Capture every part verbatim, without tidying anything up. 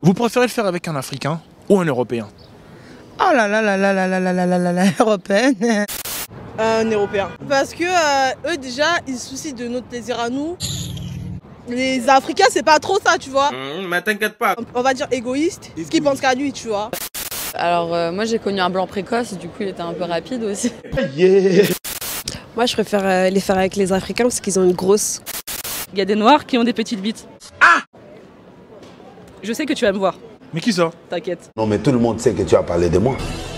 Vous préférez le faire avec un Africain ou un Européen? Oh là là là là là là là là là là là, européenne. Un Européen. Parce que euh, eux déjà, ils se soucient de notre plaisir à nous. Les Africains, c'est pas trop ça, tu vois. Mmh, mais t'inquiète pas. On va dire égoïste, ce qui pense qu'à lui, tu vois. Alors euh, moi j'ai connu un blanc précoce, du coup il était un peu rapide aussi. Yeah. Moi je préfère euh, les faire avec les Africains parce qu'ils ont une grosse... Il y a des noirs qui ont des petites bites. Ah! Je sais que tu vas me voir. Mais qui ça? T'inquiète. Non mais tout le monde sait que tu as parlé de moi.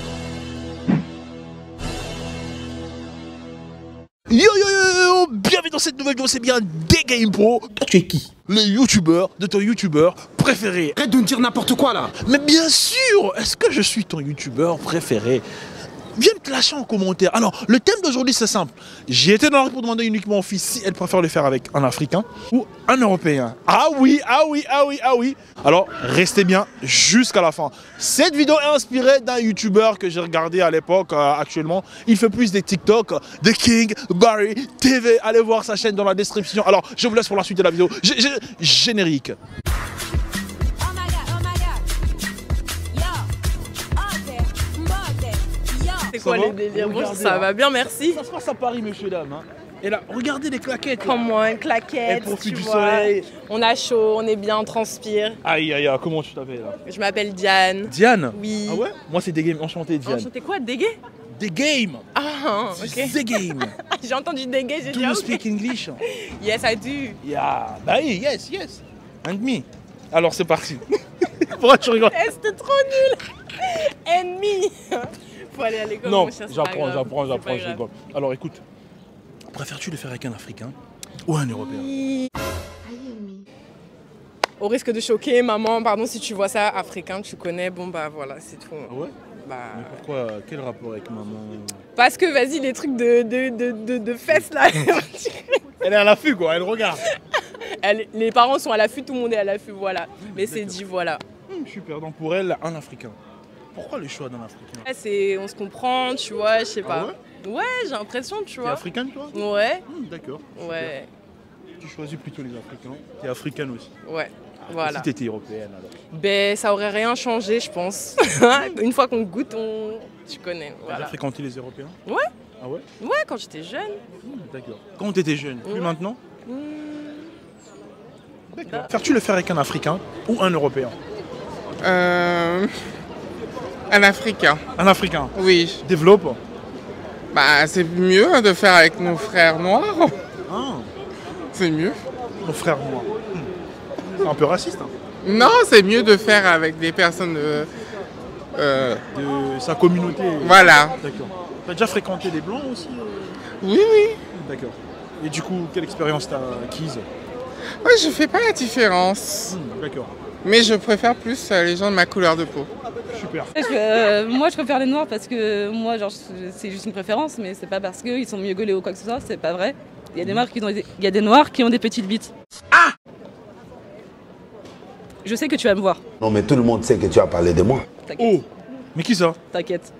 Yo yo yo yo, bienvenue dans cette nouvelle vidéo, c'est bien DGamePro. Toi tu es qui? Le youtubeur de ton youtubeur préféré. Arrête de me dire n'importe quoi là. Mais bien sûr, est-ce que je suis ton youtubeur préféré? Viens me clasher en commentaire. Alors, le thème d'aujourd'hui c'est simple. J'ai été dans la rue pour demander uniquement aux filles si elles préfèrent le faire avec un Africain ou un Européen. Ah oui, ah oui, ah oui, ah oui. Alors, restez bien jusqu'à la fin. Cette vidéo est inspirée d'un youtubeur que j'ai regardé à l'époque, euh, actuellement. Il fait plus des TikTok, de King Barry T V. Allez voir sa chaîne dans la description. Alors, je vous laisse pour la suite de la vidéo. G -g Générique. C'est quoi les délires? Bon, ça va bien, merci. Ça se passe à Paris, messieurs, dames. Hein. Et là, regardez les claquettes. Comment une claquette, Elle profite tu du vois. soleil. On a chaud, on est bien, on transpire. Aïe, aïe, aïe, comment tu t'appelles là? Je m'appelle Diane. Diane? Oui. Ah ouais? Moi, c'est Degame. Enchanté, Diane. Enchanté quoi? Dégué? Degame. Ah, ok. Degame. J'ai entendu dégué, j'ai Do dit you ok. speak English? Yes, I do. Yeah. Bah oui, yes, yes. And me. Alors, c'est parti. Pourquoi tu rigoles? Eh, c'était trop nul. Ennemi. Faut aller à l'école. Non, mon cher, c'est pas j'apprends, grave. j'apprends, C'est j'apprends, pas je grave. rigole. Alors, écoute. Préfères-tu le faire avec un Africain ou un Européen? Au risque de choquer, maman, pardon si tu vois ça, africain, tu connais, bon bah voilà, c'est tout. Ah ouais? Bah... Mais pourquoi? Quel rapport avec maman? Parce que vas-y, les trucs de, de, de, de, de fesses là. Elle est à l'affût quoi, elle regarde. Elle, les parents sont à l'affût, tout le monde est à l'affût, voilà. Mais c'est dit, voilà. Hum, super, donc pour elle, un Africain. Pourquoi le choix d'un Africain? Ouais, c'est, on se comprend, tu vois, je sais pas. Ah ouais, ouais j'ai l'impression, tu T'es vois. africaine toi? Ouais. Hum, D'accord. Ouais. Tu choisis plutôt les Africains. T'es africaine aussi. Ouais. Voilà. Si t'étais européenne alors? Ben, ça aurait rien changé, je pense. Une fois qu'on goûte, on... tu connais. T'as Voilà. déjà fréquenté les Européens? Ouais. Ah ouais? Ouais, quand j'étais jeune. Hum, D'accord. Quand t'étais jeune, plus Ouais. maintenant? Mmh. D'accord. Faire-tu le faire avec un Africain ou un Européen? Euh, un Africain, Un Africain. oui. Développe. Bah, c'est mieux de faire avec nos frères noirs. Ah, C'est mieux. nos frères noirs. Hum. C'est un peu raciste. Hein. Non, c'est mieux de faire avec des personnes de... euh, De sa communauté. voilà. D'accord. T'as déjà fréquenté des blancs aussi? euh Oui, oui. D'accord. Et du coup, quelle expérience t'as acquise? Ouais, je fais pas la différence. Hum, D'accord. Mais je préfère plus euh, les gens de ma couleur de peau. Super. Euh, moi je préfère les noirs parce que moi genre c'est juste une préférence, mais c'est pas parce qu'ils sont mieux gaulés ou quoi que ce soit, c'est pas vrai. Il y a des noirs qui ont des, il y a des noirs qui ont des petites bites. Ah! Je sais que tu vas me voir. Non mais tout le monde sait que tu as parlé de moi. Oh! Mais qui ça? T'inquiète.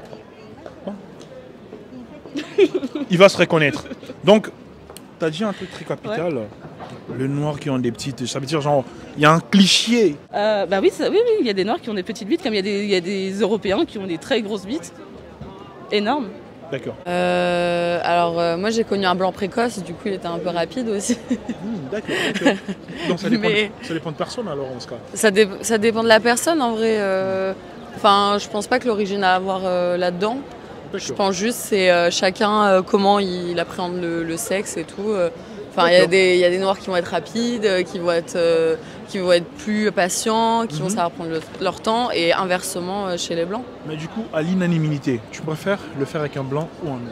Il va se reconnaître. Donc, t'as dit un truc très capital. Le noir qui ont des petites. Ça veut dire genre, il y a un cliché. Euh, bah oui, ça- oui, oui, il y a des noirs qui ont des petites bites, comme il y a des, il y a des Européens qui ont des très grosses bites. Énormes. D'accord. Euh, alors euh, moi j'ai connu un blanc précoce, du coup il était un peu rapide aussi. Mmh, D'accord, d'accord. Donc ça dépend, Mais- de, ça dépend de personne alors en ce cas. Ça, dé- ça dépend de la personne en vrai. euh, Enfin, je pense pas que l'origine a à voir euh, là-dedans. Je D'accord. pense juste c'est euh, chacun euh, comment il appréhende le, le sexe et tout. euh. Enfin, il y a D'accord. des il y a des noirs qui vont être rapides, euh, qui vont être euh, qui vont être plus patients, qui vont Mhm. savoir prendre le- leur temps, et inversement euh, chez les blancs. Mais du coup, à l'unanimité, tu préfères le faire avec un blanc ou un noir?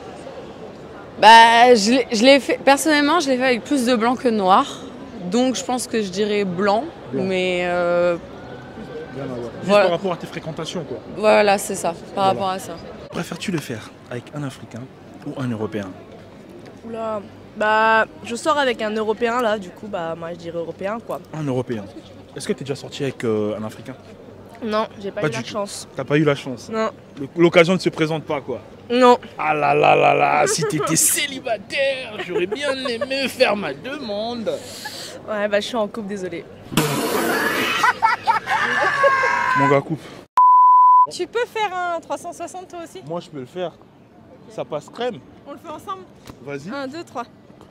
Bah, je l'ai- je l'ai fait personnellement, je l'ai fait avec plus de blanc que de noir. Donc je pense que je dirais blanc, Blanc. mais euh, Rien à voir. Juste Voilà. par rapport à tes fréquentations quoi. voilà, c'est ça, par Voilà. rapport à ça. Préfères-tu le faire avec un Africain ou un Européen? Oula, bah je sors avec un Européen là, du coup bah moi je dirais Européen quoi. Un Européen. Est-ce que tu es déjà sorti avec euh, un Africain? Non, j'ai pas, Pas eu du la tout. chance. T'as pas eu la chance. Non, Le- L'occasion ne se présente pas quoi. non. Ah là là là là, si t'étais célibataire, j'aurais bien aimé faire ma demande. Ouais bah je suis en couple, désolé. Mon gars, coupe. Tu peux faire un trois cent soixante toi aussi? Moi, je peux le faire. Ça passe crème. On le fait ensemble? Vas-y. un, deux, trois.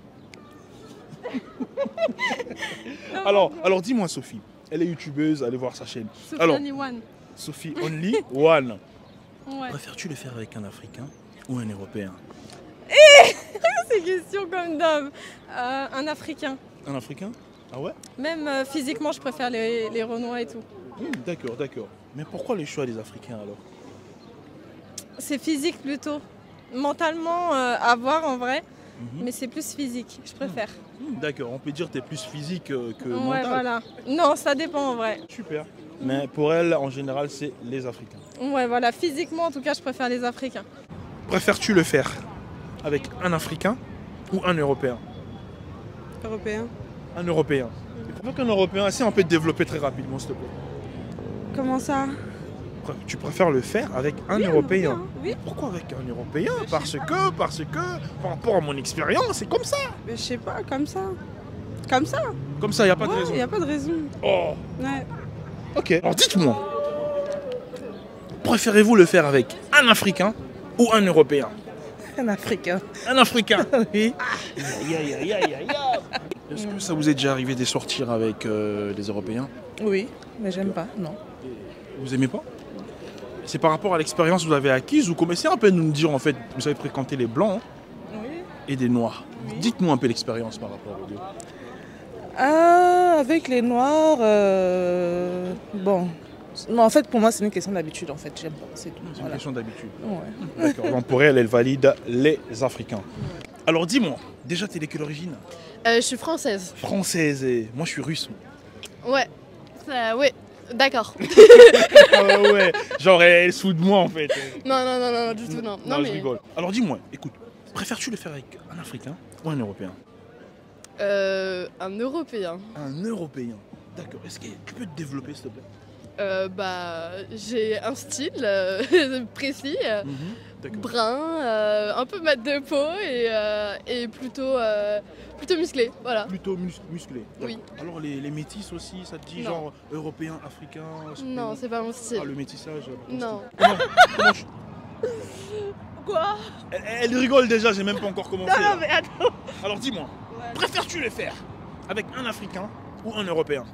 alors, alors dis-moi, Sophie. Elle est youtubeuse, allez voir sa chaîne. Sophie alors, Only One. Sophie Only One. Ouais. Préfères-tu le faire avec un Africain ou un Européen? Eh c'est question comme d'homme. Euh, un Africain. Un Africain? Ah ouais? Même euh, physiquement, je préfère les, les Renois et tout. Mmh, d'accord, d'accord. Mais pourquoi les choix des Africains alors? C'est physique plutôt. Mentalement, euh, à voir en vrai. Mmh. Mais c'est plus physique, je préfère. Mmh, d'accord, on peut dire que tu es plus physique euh, que Ouais, mental. voilà. Non, ça dépend en vrai. Super. Mais pour elle, en général, c'est les Africains. Ouais, voilà. Physiquement, en tout cas, je préfère les Africains. Préfères-tu le faire avec un Africain ou un Européen? Européen. Un Européen. Et pourquoi qu'un Européen? Si on peut te développer très rapidement, s'il te plaît. Comment ça? Tu préfères le faire avec un Oui, un Européen? Européen, oui. Pourquoi avec un Européen? Parce que, parce que, par rapport à mon expérience, c'est comme ça. Mais je sais pas, comme ça. Comme ça. Comme ça, il n'y a pas de Ouais, raison. y a pas de raison. Oh. Ouais. Ok, alors dites-moi, préférez-vous le faire avec un Africain ou un Européen? Un Africain. Un Africain. Oui. Aïe, aïe, aïe, aïe, aïe. Est-ce que ça vous est déjà arrivé de sortir avec euh, des Européens? Oui, mais j'aime pas, non. Vous aimez pas? C'est par rapport à l'expérience que vous avez acquise ou commencez un peu à nous dire en fait, vous avez fréquenté les blancs Oui. et des noirs. Dites-nous un peu l'expérience par rapport aux deux. Ah, avec les Noirs, euh, bon. Non, en fait, pour moi, c'est une question d'habitude, en fait. J'aime pas, c'est tout. C'est Voilà. une question d'habitude. Ouais. D'accord, donc pour elle, elle valide les Africains. Alors dis-moi, déjà, t'es de quelle origine? Euh, je suis française. Française et moi, je suis russe. Ouais. Ça, ouais. D'accord. Ah ouais, genre elle soude moi en fait. non, non, non, non, du tout, non. Non, Non, je mais... rigole. Alors dis-moi, écoute, préfères-tu le faire avec un Africain ou un Européen? Euh, un Européen. Un Européen. D'accord. Est-ce que tu peux te développer s'il te plaît? Euh, bah, j'ai un style euh, précis, euh, D'accord. brun, euh, un peu mat de peau et, euh, et plutôt, euh, plutôt musclé, voilà. Plutôt mus- musclé. Oui. D'accord. Alors les, les métis aussi, ça te dit Non. genre européen, africain? Non, c'est pas mon style. Ah, le métissage. pas ton Non. style. Comment, comment je- Quoi? elle, elle rigole déjà, j'ai même pas encore commencé. Non, non, là. mais attends. Alors dis-moi, préfères-tu le faire avec un Africain ou un Européen?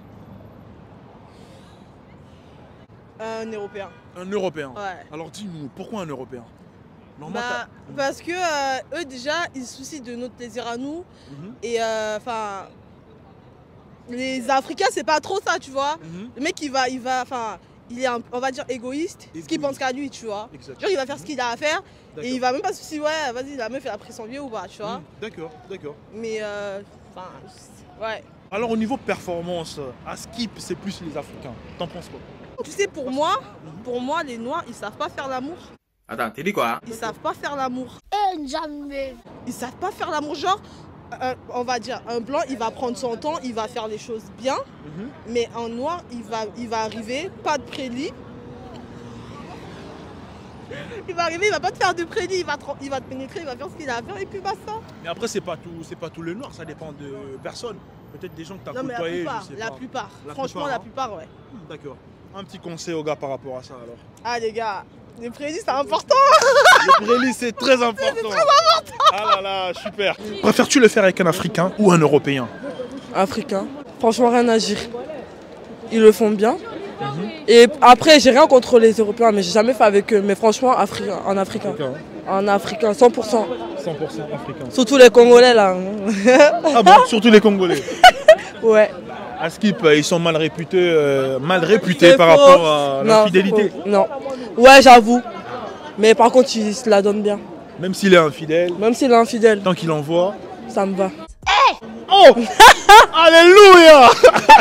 Un Européen. Un Européen. Ouais. Alors dis-nous, pourquoi un Européen? Normalement, Bah, parce que euh, eux déjà ils se soucient de notre plaisir à nous Mhm. et enfin les Africains c'est pas trop ça tu vois. Mhm. Le mec il va il va enfin il est un- on va dire égoïste, ce qu'il pense qu'à lui tu vois. Exact. Genre il va faire ce qu'il a à faire D'accord. et il va même pas se soucier ouais vas-y la meuf elle a pris son vieux ou pas tu vois. Mhm. D'accord, d'accord. Mais euh, enfin ouais. Alors au niveau performance, à Skip, c'est plus les Africains. T'en penses quoi? Tu sais pour moi pour moi les noirs ils savent pas faire l'amour. Attends, t'as dit quoi? Ils savent pas faire l'amour. Eh, jamais. Ils savent pas faire l'amour. Genre, euh, on va dire, un blanc, il va prendre son temps, il va faire les choses bien. Mhm. Mais un noir, il va, il va arriver, pas de prélit. Il va arriver, il va pas te faire de prélit, il va te, il va te pénétrer, il va faire ce qu'il a à faire et puis basta. Mais après, c'est pas tout, c'est pas tout le noir, ça dépend de personnes. Peut-être des gens que t'as Non mais la côtoyés, plupart, je sais la pas. plupart. La Franchement, plupart, la hein. plupart, ouais. D'accord. Un petit conseil aux gars par rapport à ça alors. Ah les gars, les prélis c'est important. Le prélit, c'est très important. C'est très important. Ah là là, super. Préfères-tu le faire avec un Africain ou un Européen? Africain. Franchement, rien à dire. Ils le font bien. Et après, j'ai rien contre les Européens, mais j'ai jamais fait avec eux. Mais franchement, Africain, en Africain. En Africain, cent pour cent. cent pour cent africain. Surtout les Congolais, là. Ah bon, surtout les Congolais. Ouais. À Skip, ils sont mal réputés, euh, mal réputés C'est par faux. rapport à Non, l'infidélité. c'est faux. Non. Ouais, j'avoue. Mais par contre, il se la donne bien. Même s'il est infidèle. Même s'il est infidèle. Tant qu'il envoie. Ça me va. Oh Alléluia.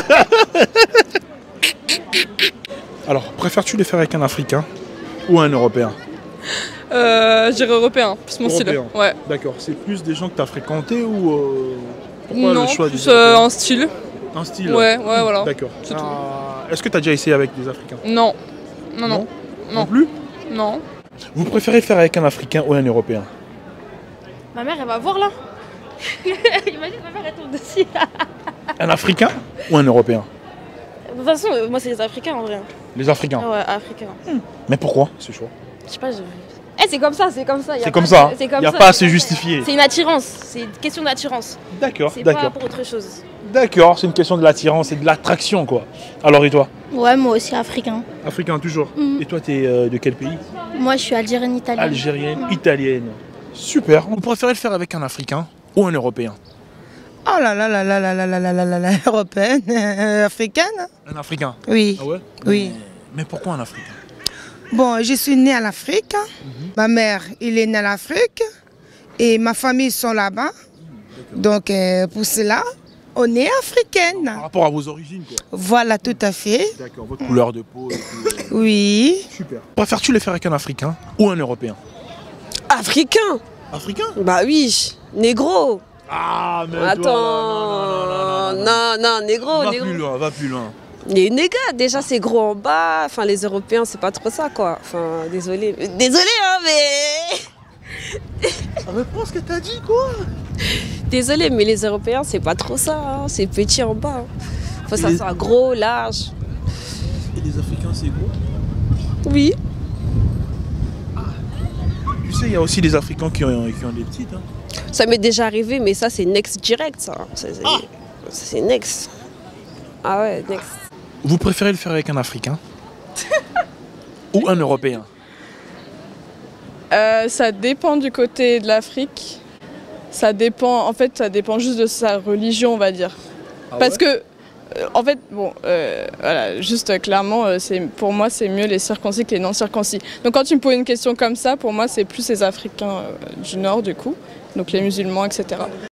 Alors, préfères-tu les faire avec un Africain ou un Européen? Euh, je dirais européen, plus mon style. Européen. Ouais. D'accord, c'est plus des gens que tu as fréquentés ou euh, pourquoi Non, le choix plus des euh, Européens? un style. Un style. Ouais, ouais, voilà. D'accord. C'est tout. Ah, Est-ce que tu as déjà essayé avec des Africains? Non. Non, non. Non plus? Non. Vous préférez faire avec un Africain ou un Européen? Ma mère, elle va voir là. Imagine, ma mère, elle tombe dessus. Un Africain ou un Européen? toute façon, euh, moi c'est les Africains en vrai. Les Africains. Ouais, Africains. Hmm. Mais pourquoi ce choix? Je sais pas, je... Eh, c'est comme ça, c'est comme ça. C'est comme ça, il n'y a pas à se justifier. C'est une attirance, c'est une question d'attirance. D'accord, C'est d'accord. pas pour autre chose. D'accord, c'est une question de l'attirance et de l'attraction, quoi. Alors, et toi? Ouais, moi aussi africain. Africain, toujours. Mhm. Et toi, t'es euh, de quel pays? Moi, je suis algérienne italienne. Algérienne, Mhm. italienne. Super. Vous préférez le faire avec un Africain ou un Européen? Oh là là là là là là là là là là là, européenne, euh, africaine. Un Africain? Oui. Ah ouais? Oui. Mais, mais pourquoi un Africain? Bon, je suis née en Afrique. Mm-hmm. Ma mère, il est née en Afrique. Et ma famille sont là-bas. Donc, euh, pour cela, on est africaine. Par rapport à vos origines, quoi. Voilà, tout à fait. D'accord, votre couleur de peau et tout. euh, Oui. Super. Préfères-tu le faire avec un Africain ou un Européen? Africain. Africain? Bah oui, négro. Ah, mais Attends, toi, là, non, non, non, non, non, non, non, négro, Va négro. plus loin, va plus loin. Les négas, déjà c'est gros en bas, enfin les Européens c'est pas trop ça quoi. Enfin, désolé. Désolé hein, mais... Reprends ce que t'as dit, quoi. Désolé, mais les Européens c'est pas trop ça, hein. C'est petit en bas. Faut que ça les... soit gros, large. Et les Africains c'est gros? Oui. Ah. Tu sais, il y a aussi des Africains qui ont, qui ont des petites. Hein. Ça m'est déjà arrivé, mais ça c'est next direct ça. C'est ah. next. Ah ouais, next. Vous préférez le faire avec un Africain ou un Européen? euh, Ça dépend du côté de l'Afrique. Ça dépend, en fait, ça dépend juste de sa religion, on va dire. Ah Parce ouais que, euh, en fait, bon, euh, voilà, juste euh, clairement, euh, pour moi, c'est mieux les circoncis que les non-circoncis. Donc quand tu me poses une question comme ça, pour moi, c'est plus les Africains euh, du Nord, du coup, donc les musulmans, et cetera.